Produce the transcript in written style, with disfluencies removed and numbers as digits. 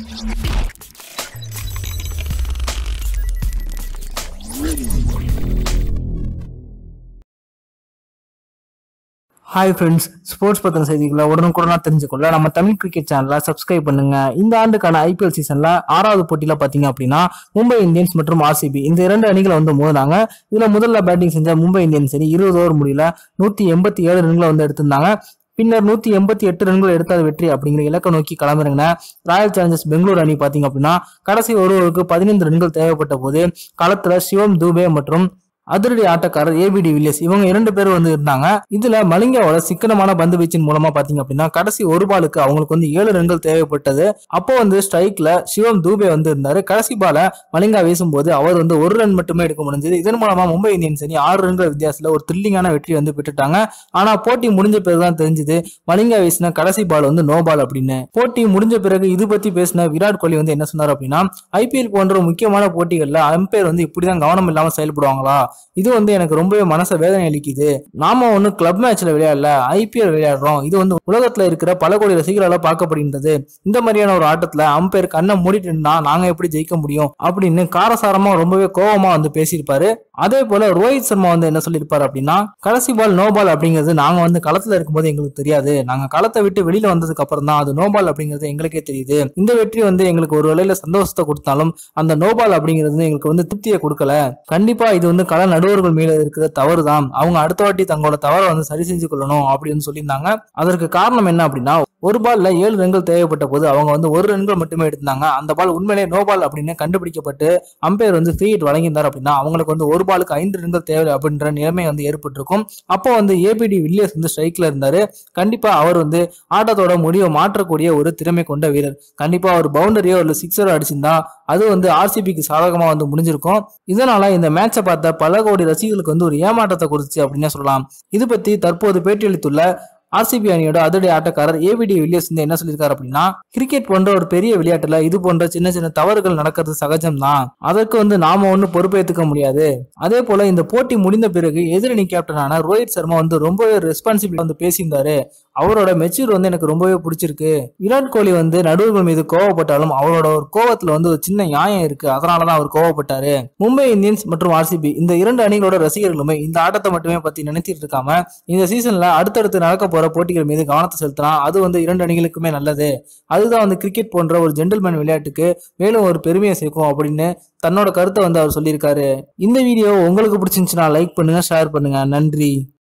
Hi friends, sports பத்தின செய்திகளை உடனுக்குடனா தெரிஞ்சுக்கொள்ள நம்ம தமிழ் கிரிக்கெட் சேனலை சப்ஸ்கிரைப் பண்ணுங்க. இந்த ஆண்டுக்கான ஐபிஎல் சீசன்ல 6வது போட்டியில பாத்தீங்க அப்படின்னா மும்பை இந்தியன்ஸ் மற்றும் ஆர்சிபி இந்த இரண்டு அணிகளை மோதினாங்க. இதுல முதல்ல பேட்டிங் செஞ்ச மும்பை இந்தியன்ஸ் அணி 20 ஓவர் முடியல 187 ரன்களை எடுத்திருந்தாங்க. பின்னர் 188 ரன்கள் எடுத்தாத வெற்றி அப்படிங்கிற இலக்கை நோக்கி களமிறங்கின ராயல் சேலஞ்சர்ஸ் பெங்களூர் அணி பாத்தீங்க அப்படின்னா கடைசி ஒரு ஓவருக்கு 15 ரன்கள் தேவைப்பட்ட போது களத்துல சிவம் தூபே மற்றும் அதிரடி ஆட்டக்காரர் ஏபி டிவில்லியர்ஸ் இவங்க 2 பேரும் இருந்தாங்க. இதுல மலிங்காவோட சிக்கனமான பந்து வீச்சின் மூலமா பாத்தீங்க அப்படின்னா கடைசி ஒரு பாலுக்கு அவங்களுக்கு 7 ரன்கள் தேவைப்பட்டது. அப்போ ஸ்ட்ரைக்ல சிவம் தூபே இருந்தாரு. கடைசி பால மலிங்கா வீசும்போது அவர் 1 ரன் மட்டுமே எடுக்க முடிஞ்சது. இதன் மூலமா மும்பை இந்தியன்ஸ் அணி 6 ரன்கள் வித்தியாசத்துல ஒரு த்ரில்லிங்கான வெற்றி பெற்றுட்டாங்க. ஆனா போட்டி முடிஞ்ச பிறகுதான் தெரிஞ்சது மலிங்கா வீசின கடைசி பால் நோ பால் அப்படின்னு. போட்டி முடிஞ்ச பிறகு இது பத்தி பேசின விராட் கோலி என்ன சொன்னார் அப்படின்னா, ஐபிஎல் போன்ற முக்கியமான போட்டிகள்ல அம்பையர் இப்படிதான் கவனம் இல்லாம செயல்படுவாங்களா, இது எனக்கு ரொம்பவே மனச வேதனை அளிக்குது. நாம கிளப் மேட்ச்ல விளையாடல, ஐபிஎல் விளையாடுறோம். இது உலகத்துல இருக்கிற பல கோடி ரசிகர்களால பார்க்கப்படுகின்றது. இந்த மாதிரியான ஒரு ஆட்டத்துல அம்பையர் கண்ணை மூடிட்டு இருந்தா நாங்க எப்படி ஜெயிக்க முடியும் அப்படின்னு காரசாரமா ரொம்பவே கோபமா பேசியிருப்பாரு. அதே போல ரோஹித் சர்மா என்ன சொல்லியிருப்பாரு அப்படின்னா, கடைசி பால் நோ பால் அப்படிங்கிறது நாங்க களத்துல இருக்கும்போது எங்களுக்கு தெரியாது. நாங்க களத்தை விட்டு வெளியில வந்ததுக்கு அப்புறம் தான் அது நோ பால் அப்படிங்கிறது எங்களுக்கே தெரியுது. இந்த வெற்றி எங்களுக்கு ஒரு வேளையில சந்தோஷத்தை கொடுத்தாலும் அந்த நோ பால் அப்படிங்கிறது எங்களுக்கு திருப்தியை கொடுக்கல. கண்டிப்பா இது கள நடுவர்கள் மேல இருக்கிற தவறுதான். அவங்க அடுத்த வாட்டி தங்களோட தவறை சரி செஞ்சு கொள்ளணும் அப்படின்னு சொல்லியிருந்தாங்க. அதற்கு காரணம் என்ன அப்படின்னா, ஒரு பால்ல 7 ரன்கள் தேவைப்பட்ட போது அவங்க 1 ரன்கள் மட்டுமே எடுத்தாங்க. அந்த பால் உண்மையிலே நோ பால் அப்படின்னு கண்டுபிடிக்கப்பட்டு அம்பையர் ஃப்ரீ ஹிட் வழங்கியிருந்தார் அப்படின்னா அவங்களுக்கு ஒரு பாலுக்கு 5 ரன்கள் தேவை அப்படின்ற நிலைமை ஏற்பட்டிருக்கும். அப்போ ஏபிடி வில்லியர்ஸ் ஸ்ட்ரைக்ல இருந்தாரு. கண்டிப்பா அவர் ஆட்டத்தோட முடிவை மாற்றக்கூடிய ஒரு திறமை கொண்ட வீரர். கண்டிப்பா ஒரு பவுண்டரியோ ஒரு சிக்ஸரோ அடிச்சிருந்தா அது ஆர்சிபிக்கு சாதகமா முடிஞ்சிருக்கும். இதனால இந்த மேட்சை பார்த்த பல கோடி ரசிகர்களுக்கு ஒரு ஏமாற்றத்தை கொடுத்துச்சு அப்படின்னு சொல்லலாம். இது பத்தி தற்போது பேட்டியளித்துள்ள ஆர்சிபி அணியோட அதிரடி ஆட்டக்காரர் ஏபி டிவில்லியர்ஸ் என்ன சொல்லியிருக்காரு அப்படின்னா, கிரிக்கெட் போன்ற ஒரு பெரிய விளையாட்டுல இது போன்ற சின்ன சின்ன தவறுகள் நடக்கிறது சகஜம் தான். அதற்கு நாம பொறுப்பேற்றுக்க முடியாது. அதே போல இந்த போட்டி முடிந்த பிறகு எதிரணி கேப்டனான ரோஹித் சர்மா ரொம்பவே ரெஸ்பான்சிபிலிட்டி பேசியிருந்தாரு. அவரோட மெச்சூர் எனக்கு ரொம்பவே பிடிச்சிருக்கு. விராட் கோலி நடுவர்கள் மீது கோவப்பட்டாலும் அவரோட ஒரு கோவத்துல ஒரு சின்ன நியாயம் இருக்கு, அதனாலதான் அவர் கோவப்பட்டாரு. மும்பை இந்தியன்ஸ் மற்றும் ஆர்சிபி இந்த 2 அணிகளோட ரசிகர்களுமே இந்த ஆட்டத்தை மட்டுமே பத்தி நினைச்சிட்டு இருக்காம இந்த சீசன்ல அடுத்தடுத்து நடக்க போற போட்டிகள் மீது கவனத்தை செலுத்தினா அது 2 அணிகளுக்குமே நல்லது. அதுதான் கிரிக்கெட் போன்ற ஒரு ஜென்டில்மேன் விளையாட்டுக்கு மேலும் ஒரு பெருமையை சேர்க்கும் அப்படின்னு தன்னோட கருத்தை அவர் சொல்லியிருக்காரு. இந்த வீடியோ உங்களுக்கு பிடிச்சிருந்துச்சுன்னா லைக் பண்ணுங்க, ஷேர் பண்ணுங்க. நன்றி.